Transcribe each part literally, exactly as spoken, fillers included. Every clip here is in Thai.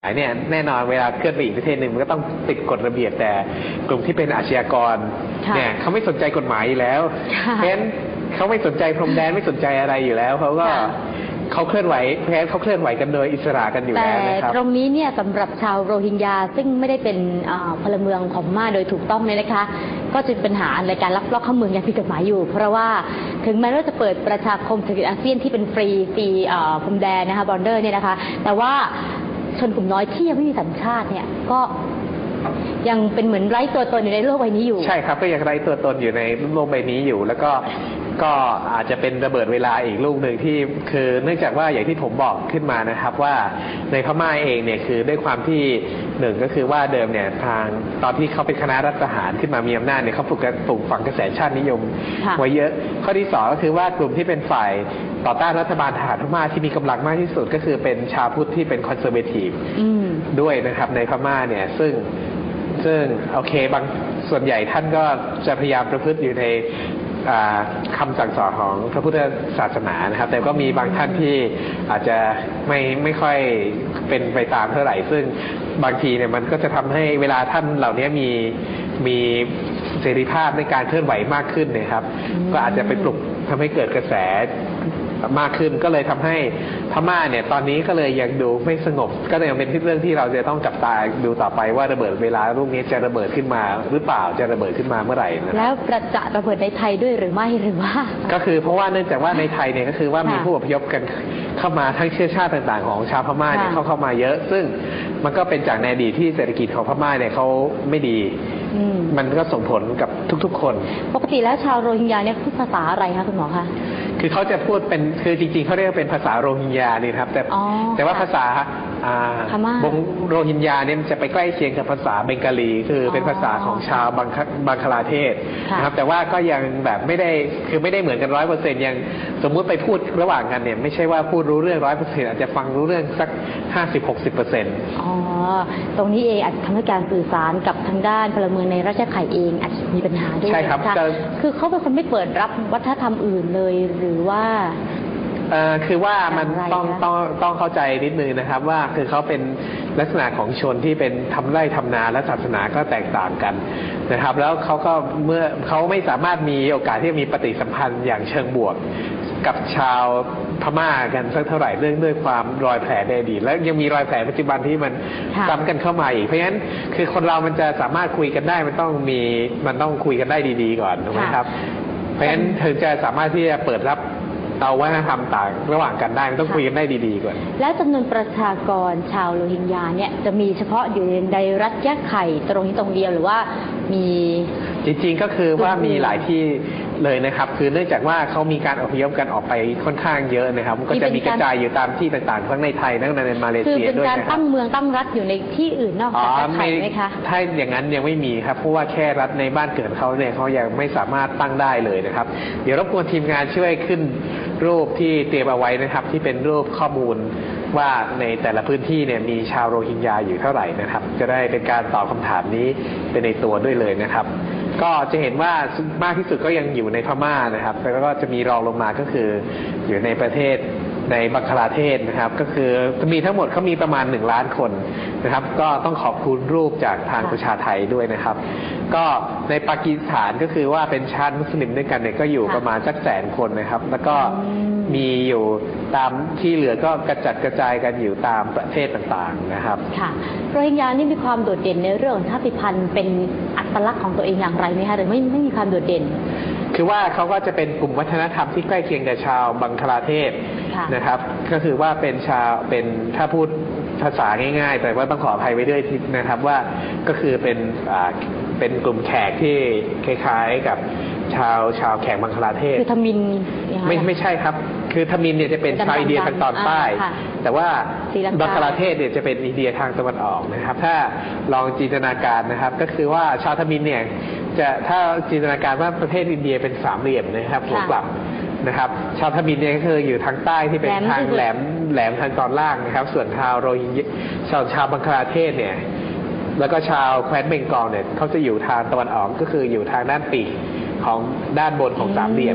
ไอ้เนี่ยแน่นอนเวลาเคลื่อนไปอีกประเทศหนึ่งมันก็ต้องติดกฎระเบียบแต่กลุ่มที่เป็นอาชญากรเนี่ยเขาไม่สนใจกฎหมายอยู่แล้วเพราะฉะนั้นเขาไม่สนใจพรมแดนไม่สนใจอะไรอยู่แล้วเขาก็เขาเคลื่อนไหวเพราะฉะนั้นเขาเคลื่อนไหวกันโดยอิสระกันอยู่แล้วนะครับแต่ตรงนี้เนี่ยสำหรับชาวโรฮิงญาซึ่งไม่ได้เป็นพลเมืองของพม่าโดยถูกต้องเนี่ยนะคะก็จะเป็นปัญหาในการลักลอบเข้าเมืองอย่างผิดกฎหมายอยู่เพราะว่าถึงแม้ว่าจะเปิดประชาคมเศรษฐกิจอาเซียนที่เป็นฟรีฟรีพรมแดนนะคะบอร์เดอร์เนี่ยนะคะแต่ว่าชนกลุ่มน้อยที่ยังไม่มีสัญชาติเนี่ยก็ยังเป็นเหมือนไร้ตัวตนอยู่ในโลกใบนี้อยู่ใช่ครับก็ยังไร้ตัวตนอยู่ในโลกใบนี้อยู่แล้วก็ก็อาจจะเป็นระเบิดเวลาอีกลูกหนึ่งที่คือเนื่องจากว่าอย่างที่ผมบอกขึ้นมานะครับว่าในพม่าเองเนี่ยคือด้วยความที่หนึ่งก็คือว่าเดิมเนี่ยทางตอนที่เขาเป็นคณะรัฐประหารขึ้นมามีอำนาจเนี่ยเขาปลูกปลูกฝังกระแสชาตินิยมไว้เยอะข้อที่สองก็คือว่ากลุ่มที่เป็นฝ่ายต่อต้านรัฐบาลทหารพม่าที่มีกำลังมากที่สุดก็คือเป็นชาวพุทธที่เป็นคอนเซอร์เวทีฟด้วยนะครับในพม่าเนี่ยซึ่งซึ่งโอเคบางส่วนใหญ่ท่านก็จะพยายามประพฤติอยู่ในคำสั่งสอนของพระพุทธศาสนานะครับแต่ก็มีบางท่านที่อาจจะไม่ไม่ค่อยเป็นไปตามเท่าไหร่ซึ่งบางทีเนี่ยมันก็จะทำให้เวลาท่านเหล่านี้มีมีเสรีภาพในการเคลื่อนไหวมากขึ้นนะครับก็อาจจะไปปลุกทำให้เกิดกระแสมากขึ้นก็เลยทำให้พม่าเนี่ยตอนนี้ก็เลยยังดูไม่สงบก็เลยยังเป็นเรื่องที่เราจะต้องจับตาดูต่อไปว่าระเบิดเวลาลูกนี้จะระเบิดขึ้นมาหรือเปล่าจะระเบิดขึ้นมาเมื่อไหร่นะแล้วประจะระเบิดในไทยด้วยหรือไม่หรือว่าก็คือเพราะว่าเนื่องจากว่าในไทยเนี่ยก็คือว่ามีผู้อพยพกันเข้ามาทั้งเชื้อชาติต่างๆของชาวพม่าเนี่ยเข้าเข้ามาเยอะซึ่งมันก็เป็นจากในอดีตที่เศรษฐกิจของพม่าเนี่ยเขาไม่ดีมันก็ส่งผลกับทุกๆคนปกติแล้วชาวโรฮิงญาเนี่ยพูดภาษาอะไรคะคุณหมอคะคือเขาจะพูดเป็นคือจริงๆเขาเรียกเป็นภาษาโรฮิงญานี่ครับแต่แต่ว่าภาษาบงโรฮิงญาเนี่ยจะไปใกล้เคียงกับภาษาเบงกาลีคือเป็นภาษาของชาวบังบังคลาเทศนะครับแต่ว่าก็ยังแบบไม่ได้คือไม่ได้เหมือนกันร้อยเปอร์เซ็นต์ยังสมมุติไปพูดระหว่างกันเนี่ยไม่ใช่ว่าพูดรู้เรื่องร้อยเปอร์เซ็นต์อาจจะฟังรู้เรื่องสักห้าสิบหกสิบเปอร์เซ็นต์อ๋อตรงนี้เองอาจจะทำให้การสื่อสารกับทางด้านพลเมืองในราชข่ายเองอาจจะมีปัญหาด้วยใช่ครับคือเขาเป็นคนไม่เปิดรับวัฒนธรรมอื่นเลยหรือว่าคือว่ามันต้องต้องต้องเข้าใจนิดนึงนะครับว่าคือเขาเป็นลักษณะของชนที่เป็นทำไร่ทำนาและศาสนาก็แตกต่างกันนะครับแล้วเขาก็เมื่อเขาไม่สามารถมีโอกาสที่จะมีปฏิสัมพันธ์อย่างเชิงบวกกับชาวพม่ากันสักเท่าไหร่เรื่องด้วยความรอยแผลในอดีตแล้วยังมีรอยแผลปัจจุบันที่มันซ้ำกันเข้ามาอีกเพราะฉะนั้นคือคนเรามันจะสามารถคุยกันได้มันต้องมีมันต้องคุยกันได้ดีๆก่อนถูกไหมครับเพราะฉะนั้นถึงจะสามารถที่จะเปิดรับเอาวัฒนธรรมต่างระหว่างกันได้ต้องคุยกันได้ดีๆก่อนแล้วจำนวนประชากรชาวโรฮิงญาเนี่ยจะมีเฉพาะอยู่ในรัฐยะไข่ตรงนี้ตรงเดียวหรือว่ามีจริงๆก็คือว่ามีหลายที่เลยนะครับคือเนื่องจากว่าเขามีการอพยพกันออกไปค่อนข้างเยอะนะครับก็จะมีกระจายอยู่ตามที่ต่างๆทั้งในไทยทั้งในมาเลเซียด้วยนะครับคือเป็นการตั้งเมืองตั้งรัฐอยู่ในที่อื่นนอกจากไทยไหมคะถ้าอย่างนั้นยังไม่มีครับเพราะว่าแค่รัฐในบ้านเกิดเขาเนี่ยเขายังไม่สามารถตั้งได้เลยนะครับเดี๋ยวรบกวนทีมงานช่วยขึ้นรูปที่เตรียมเอาไว้นะครับที่เป็นรูปข้อมูลว่าในแต่ละพื้นที่เนี่ยมีชาวโรฮิงญาอยู่เท่าไหร่นะครับจะได้เป็นการตอบคำถามนี้เป็นในตัวด้วยเลยนะครับก็จะเห็นว่ามากที่สุดก็ยังอยู่ในพม่านะครับแล้วก็จะมีรองลงมาก็คืออยู่ในประเทศในบังคลาเทศนะครับก็คือมีทั้งหมดเขามีประมาณหนึ่งล้านคนนะครับก็ต้องขอบคุณรูปจากทางประชาไทยด้วยนะครับก็ในปากีสถานก็คือว่าเป็นชาติมุสลิมด้วยกันเนี่ยก็อยู่ประมาณสักแสนคนนะครับแล้วก็มีอยู่ตามที่เหลือก็กระจัดกระจายกันอยู่ตามประเทศต่างๆนะครับค่ะโรฮิงญานี่มีความโดดเด่นในเรื่องชาติพันธุ์เป็นอัตลักษณ์ของตัวเองอย่างไรไหมคะหรือไม่ไม่มีความโดดเด่นคือว่าเขาก็จะเป็นกลุ่มวัฒนธรรมที่ใกล้เคียงกับชาวบังคลาเทศนะครับก็คือว่าเป็นชาวเป็นถ้าพูดภาษาง่ายๆแต่ว่าต้องขออภัยไว้ด้วยนะครับว่าก็คือเป็นอ่าเป็นกลุ่มแขกที่คล้ายๆกับชาวชาวแขกบังคลาเทศคือทมิฬไม่ไม่ใช่ครับคือทมิฬเนี่ยจะเป็นชาวอินเดียทางตอนใต้แต่ว่าบังคลาเทศเนี่ยจะเป็นอินเดียทางตะวันออกนะครับถ้าลองจินตนาการนะครับก็คือว่าชาวทมิฬเนี่ยจะถ้าจินตนาการว่าประเทศอินเดียเป็นสามเหลี่ยมนะครับหัวกลับนะครับชาวทมิฬเนี่ยก็คืออยู่ทางใต้ที่เป็นทางแหลมแหลมทางตอนล่างนะครับส่วนชาวโรฮิงญาชาวชาวบังคลาเทศเนี่ยแล้วก็ชาวแคว้นเบงกอลเนี่ยเขาจะอยู่ทางตะวันออกก็คืออยู่ทางด้านปีกของด้านบนของสามเหลี่ยม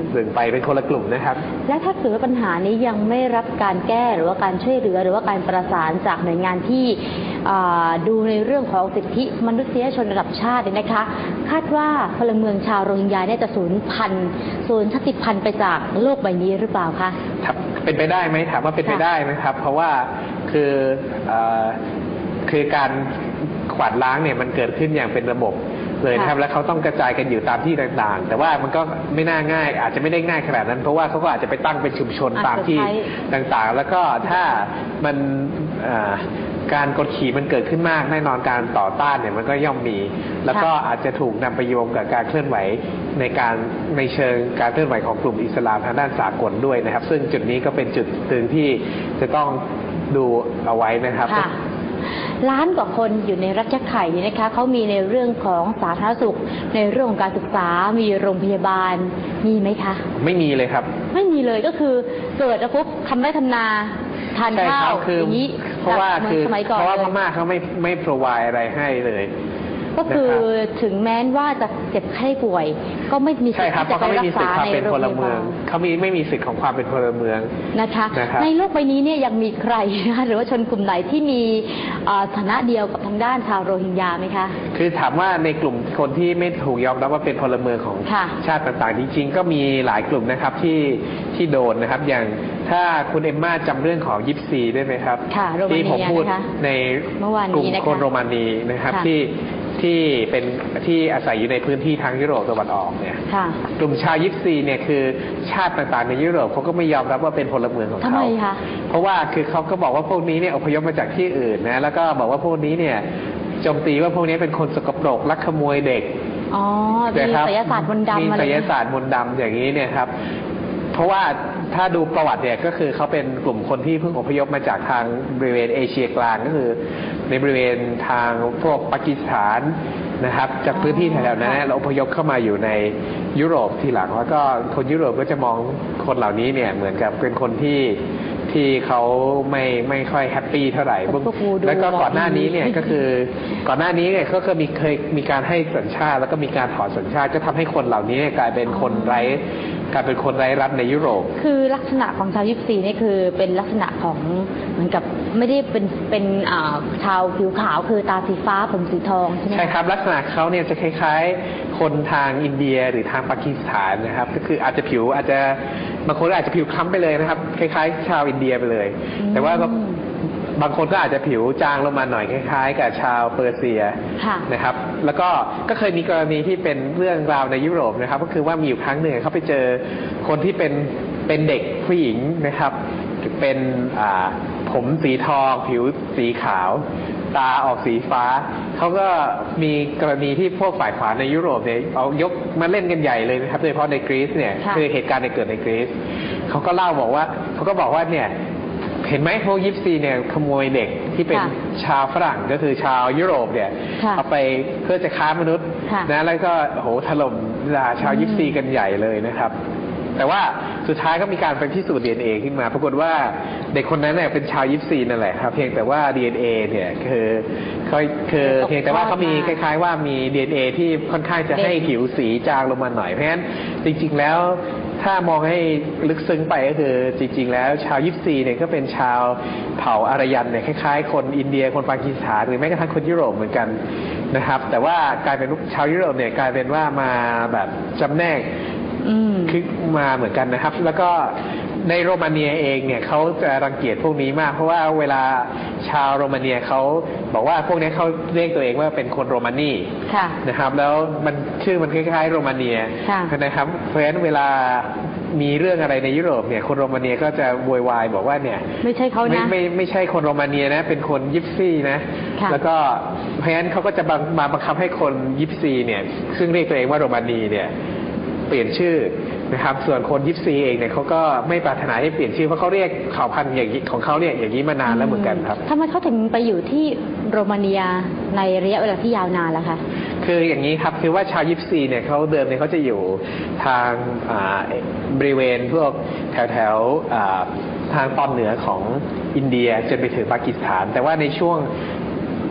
แบ่งไปเป็นคนละกลุ่มนะครับและถ้าเกิดว่าปัญหานี้ยังไม่รับการแก้หรือว่าการช่วยเหลือหรือว่าการประสานจากหน่วยงานที่ดูในเรื่องของสิทธิมนุษยชนระดับชาติเนี่ยนะคะคาดว่าพลเมืองชาวโรฮิงญาเนี่ยจะสูญพันธุ์สูญชาติพันธุ์ไปจากโลกใบนี้หรือเปล่าคะเป็นไปได้ไหมถามว่าเป็นไปได้นะครับเพราะว่าคือคือการขวาดล้างเนี่ยมันเกิดขึ้นอย่างเป็นระบบเลยนะครับแล้วเขาต้องกระจายกันอยู่ตามที่ต่างๆแต่ว่ามันก็ไม่น่าง่ายอาจจะไม่ได้ง่ายขนาดนั้นเพราะว่าเขาก็อาจจะไปตั้งเป็นชุมชนตามที่ต่างๆแล้วก็ถ้ามันการกดขี่มันเกิดขึ้นมากแน่นอนการต่อต้านเนี่ยมันก็ย่อมมีแล้วก็อาจจะถูกนำไปโยงกับการเคลื่อนไหวในการในเชิงการเคลื่อนไหวของกลุ่มอิสลามทางด้านสากลด้วยนะครับซึ่งจุดนี้ก็เป็นจุดหนึ่งที่จะต้องดูเอาไว้นะครับล้านกว่าคนอยู่ในรัฐยะไข่นี่นะคะเขามีในเรื่องของสาธารณสุขในเรื่องของการศึกษามีโรงพยาบาลมีไหมคะไม่มีเลยครับไม่มีเลยก็คือเกิดแล้วปุ๊บทำได้ทำนาทานข้าวอย่างนี้เพราะว่าคือเพราะว่าพม่าเขาไม่ไม่พรอไวอะไรให้เลยก็คือถึงแม้ว่าจะเจ็บไข้ป่วยก็ไม่มีสิทธิ์ที่จะไปรักษาในโรงพยาบาลเขามีไม่มีสิทธิ์ของความเป็นพลเมืองนะคะในโลกใบนี้เนี่ยยังมีใครหรือว่าชนกลุ่มไหนที่มีฐานะเดียวกับทางด้านชาวโรฮิงญาไหมคะคือถามว่าในกลุ่มคนที่ไม่ถูกยอมรับว่าเป็นพลเมืองของชาติต่างๆจริงๆก็มีหลายกลุ่มนะครับที่ที่โดนนะครับอย่างถ้าคุณเอมม่าจำเรื่องของยิปซีได้ไหมครับที่ผมพูดในกลุ่มคนโรมานีนะครับที่ที่เป็นที่อาศัยอยู่ในพื้นที่ทางยุโรปตะวันออกเนี่ยกลุ่มชาวยิปซีเนี่ยคือชาติต่างๆในยุโรปเขาก็ไม่ยอมรับว่าเป็นพลเมืองของเขาเพราะว่าคือเขาก็บอกว่าพวกนี้เนี่ยอพยพมาจากที่อื่นนะแล้วก็บอกว่าพวกนี้เนี่ยโจมตีว่าพวกนี้เป็นคนสกปรกลักขโมยเด็กอ๋อมีไสยศาสตร์มนต์ดำมีไสยศาสตร์มนต์ดำอย่างนี้เนี่ยครับเพราะว่าถ้าดูประวัติเนี่ยก็คือเขาเป็นกลุ่มคนที่เพิ่งอพยพมาจากทางบริเวณเอเชียกลางก็คือในบริเวณทางพวกปากีสถานนะครับจากพื้นที่แถวๆนั้นแล้วอพยพเข้ามาอยู่ในยุโรปทีหลังแล้วก็คนยุโรปก็จะมองคนเหล่านี้เนี่ยเหมือนกับเป็นคนที่ที่เขาไม่ไม่ค่อยแฮปปี้เท่าไหร่แล้วก็ก่อนหน้านี้เนี่ยก็คือก่อนหน้านี้เนี่ยก็เคยมีเคยมีการให้สัญชาติแล้วก็มีการถอนสัญชาติก็ทำให้คนเหล่านี้กลายเป็นคนไร้กลายเป็นคนไร้รัฐในยุโรปคือลักษณะของชาวยิปซีนี่คือเป็นลักษณะของเหมือนกับไม่ได้เป็นเป็นชาวผิวขาวคือตาสีฟ้าผมสีทองใช่ไหมใช่ครับลักษณะเขาเนี่ยจะคล้ายๆคนทางอินเดียหรือทางปากีสถานนะครับก็คืออาจจะผิวอาจจะบางคนอาจจะผิวคล้ำไปเลยนะครับคล้ายๆชาวอินเดียไปเลยแต่ว่าบางคนก็อาจจะผิวจางลงมาหน่อยคล้ายๆกับชาวเปอร์เซียนะครับแล้วก็ก็เคยมีกรณีที่เป็นเรื่องราวในยุโรปนะครับก็คือว่ามีอยู่ครั้งหนึ่งเขาไปเจอคนที่เป็นเป็นเด็กผู้หญิงนะครับเป็นผมสีทองผิวสีขาวตาออกสีฟ้าเขาก็มีกรณีที่พวกฝ่ายขวาในยุโรปเนี่ยเอายกมาเล่นกันใหญ่เลยนะครับโดยเฉพาะในกรีซเนี่ยคือเหตุการณ์ในเกิดในกรีซเขาก็เล่าบอกว่าเขาก็บอกว่าเนี่ยเห็นไหมพวกยิปซีเนี่ยขโมยเด็กที่เป็นชาวฝรั่งก็คือชาวยุโรปเนี่ยเอาไปเพื่อจะค้ามนุษย์นะแล้วก็โหถล่มด่าชาวยิปซีกันใหญ่เลยนะครับแต่ว่าสุดท้ายก็มีการไปพิสูจน์ ดี เอ็น เอ ขึ้นมาปรากฏว่าเด็กคนนั้นเนี่ยเป็นชาวยิปซีนั่นแหละครับเพียงแต่ว่า ดี เอ็น เอ เนี่ยคือเขาคือเพียงแต่ว่าเขามีคล้ายๆว่ามี ดี เอ็น เอ ที่ค่อนข้างจะให้ผิวสีจางลงมาหน่อยเพราะฉะนั้นจริงๆแล้วถ้ามองให้ลึกซึ้งไปก็คือจริงๆแล้วชาวยิปซีเนี่ยก็เป็นชาวเผ่าอารยันเนี่ยคล้ายๆคนอินเดียคนปากีสถานหรือแม้กระทั่งคนยุโรปเหมือนกันนะครับแต่ว่ากลายเป็นชาวยุโรปเนี่ยกลายเป็นว่ามาแบบจำแนกคือมาเหมือนกันนะครับแล้วก็ในโรมาเนียเองเนี่ยเขาจะรังเกียจพวกนี้มากเพราะว่าเวลาชาวโรมาเนียเขาบอกว่าพวกนี้เขาเรียกตัวเองว่าเป็นคนโรมานีนะครับแล้วมันชื่อมันคล้ายๆโรมาเนียนะครับเพราะฉะนั้นเวลามีเรื่องอะไรในยุโรปเนี่ยคนโรมาเนียก็จะโวยวายบอกว่าเนี่ยไม่ใช่เขานะไม่ไม่ไม่ใช่คนโรมาเนียนะเป็นคนยิปซีนะแล้วก็เพราะฉะนั้นเขาก็จะมาบังคับให้คนยิปซีเนี่ยซึ่งเรียกตัวเองว่าโรมานีเนี่ยเปลี่ยนชื่อนะครับส่วนคนยิปซีเองเนี่ยเขาก็ไม่ปรารถนาให้เปลี่ยนชื่อเพราะเขาเรียกเผ่าพันธุ์อย่างของเขาเนี่ยอย่างนี้มานานแล้วเหมือนกันครับทำไมเขาถึงไปอยู่ที่โรมาเนียในระยะเวลาที่ยาวนานล่ะคะคืออย่างนี้ครับคือว่าชาวยิปซีเนี่ยเขาเดิมเนี่ยเขาจะอยู่ทางบริเวณพวกแถวแถวทางตอนเหนือของอินเดียจนไปถึงปากีสถานแต่ว่าในช่วง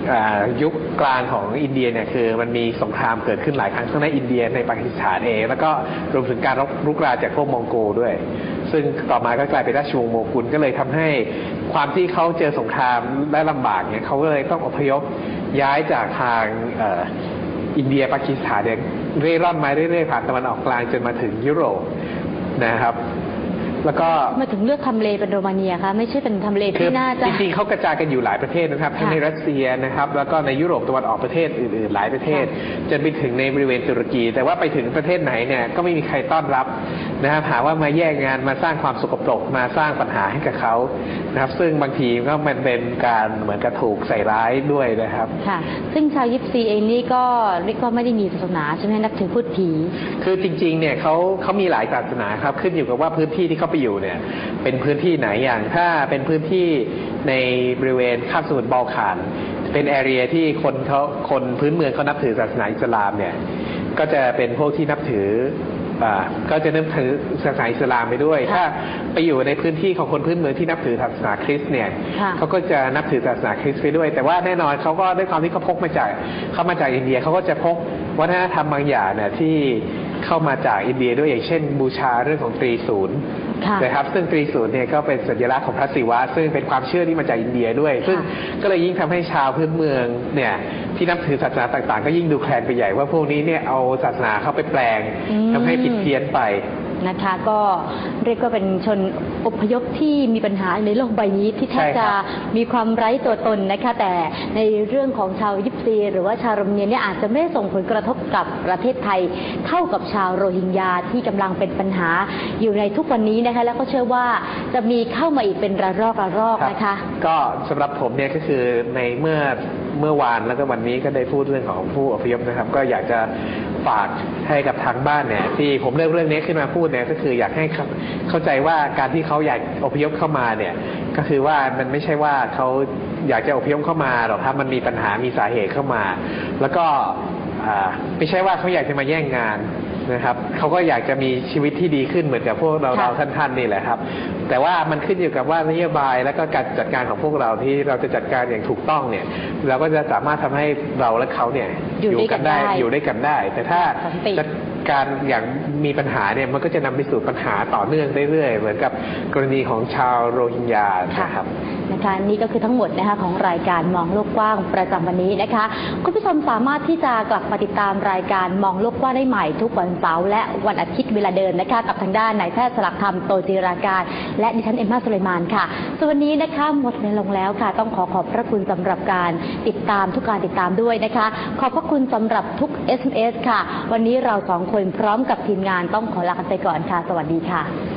ยุคกลางของอินเดียเนี่ยคือมันมีสงครามเกิดขึ้นหลายครั้งทั้งในอินเดียในปากีสถานเองแล้วก็รวมถึงการรุกรานจากพวกมองโกด้วยซึ่งต่อมาก็กลายเป็นราชวงศ์โมกุลก็เลยทำให้ความที่เขาเจอสงครามและลำบากเนี่ยเขาก็เลยต้องอพยพย้ายจากทางอินเดียปากีสถานเนี่ยเร่ร่อนมาเรื่อยๆผ่านตะวันออกกลางจนมาถึงยุโรปนะครับแล้วก็มาถึงเลือกทำเลเป็นโรมาเนียคะไม่ใช่เป็นทำเลที่น่าจะจริงๆเขากระจายกันอยู่หลายประเทศนะครับทั้งในรัสเซียนะครับแล้วก็ในยุโรปตะวันออกประเทศอื่นๆหลายประเทศจนไปถึงในบริเวณตุรกีแต่ว่าไปถึงประเทศไหนเนี่ยก็ไม่มีใครต้อนรับนะครับหาว่ามาแย่งงานมาสร้างความสกปรกมาสร้างปัญหาให้กับเขานะครับซึ่งบางทีก็มันเป็นการเหมือนกับถูกใส่ร้ายด้วยนะครับค่ะซึ่งชาวยิปซีเองนี่ก็เรียกว่าไม่ได้มีศาสนาใช่ไหมนับถือพุทธผีคือจริงๆเนี่ยเขาเขามีหลายศาสนาครับขึ้นอยู่กับว่าพื้นที่ที่เขาไปอยู่เนี่ยเป็นพื้นที่ไหนอย่างถ้าเป็นพื้นที่ในบริเวณคาบสมุทรบอลข่านเป็นแอเรียที่คนเขาคนพื้นเมืองเขานับถือศาสนาอิสลามเนี่ยก็จะเป็นพวกที่นับถืออ่าก็จะนับถือศาสนาอิสลามไปด้วยถ้าไปอยู่ในพื้นที่ของคนพื้นเมืองที่นับถือศาสนาคริสต์เนี่ยเขาก็จะนับถือศาสนาคริสต์ไปด้วยแต่ว่าแน่นอนเขาก็ด้วยความที่เขาพกมาจากเขามาจากอินเดียเขาก็จะพกวัฒนธรรมบางอย่างเนี่ยที่เข้ามาจากอินเดียด้วยอย่างเช่นบูชาเรื่องของตรีศูนย์นะครับซึ่งตรีศูนย์เนี่ยก็เป็นสัญลักษณ์ของพระศิวะซึ่งเป็นความเชื่อที่มาจากอินเดียด้วยซึ่งก็เลยยิ่งทำให้ชาวพื้นเมืองเนี่ยที่นับถือศาสนาต่างๆก็ยิ่งดูแคลนไปใหญ่ว่าพวกนี้เนี่ยเอาศาสนาเข้าไปแปลงทำให้ผิดเพี้ยนไปนะคะก็เรียกว่าเป็นชนอพยพที่มีปัญหาในโลกใบนี้ที่แทบจะมีความไร้ตัวตนนะคะแต่ในเรื่องของชาวยิปซีหรือว่าชาวโรฮิงญาเนี่ยอาจจะไม่ได้ส่งผลกระทบกับประเทศไทยเท่ากับชาวโรฮิงญาที่กำลังเป็นปัญหาอยู่ในทุกวันนี้นะคะแล้วก็เชื่อว่าจะมีเข้ามาอีกเป็นระลอกระลอกนะคะก็สำหรับผมเนี่ยก็คือในเมื่อเมื่อวานแล้วก็วันนี้ก็ได้พูดเรื่องของผู้อพยพนะครับก็อยากจะฝากให้กับทางบ้านเนี่ยที่ผมเลือกเรื่องนี้ขึ้นมาพูดเนี่ยก็คืออยากให้เข้าใจว่าการที่เขาอยากอพยพเข้ามาเนี่ยก็คือว่ามันไม่ใช่ว่าเขาอยากจะอพยพเข้ามาหรอกครับมันมีปัญหามีสาเหตุเข้ามาแล้วก็ไม่ใช่ว่าเขาอยากจะมาแย่งงานนะครับเขาก็อยากจะมีชีวิตที่ดีขึ้นเหมือนกับพวกเราเราท่านๆนี่แหละครับแต่ว่ามันขึ้นอยู่กับว่านโยบายและก็การจัดการของพวกเราที่เราจะจัดการอย่างถูกต้องเนี่ยเราก็จะสามารถทำให้เราและเขาเนี่ยอยู่กันได้อยู่ด้วยกันได้แต่ถ้าจัดการอย่างมีปัญหาเนี่ยมันก็จะนำไปสู่ปัญหาต่อเนื่องเรื่อยๆเหมือนกับกรณีของชาวโรฮิงญานะครับนะคะนี่ก็คือทั้งหมดนะคะของรายการมองโลกกว้างประจำวันนี้นะคะคุณผู้ชมสามารถที่จะกลับมาติดตามรายการมองโลกกว้างได้ใหม่ทุกวันเสาร์และวันอาทิตย์เวลาเดิมนะคะกับทางด้านนายแพทย์สลักธรรมโตจิราการและดิฉันเอมมาสุไลมานค่ะส่วนวันนี้นะคะหมดเวลาลงแล้วค่ะต้องขอขอบพระคุณสำหรับการติดตามทุกการติดตามด้วยนะคะขอบพระคุณสำหรับทุก เอส เอ็ม เอส ค่ะวันนี้เราสองคนพร้อมกับทีมงานต้องขอลากันไปก่อนค่ะสวัสดีค่ะ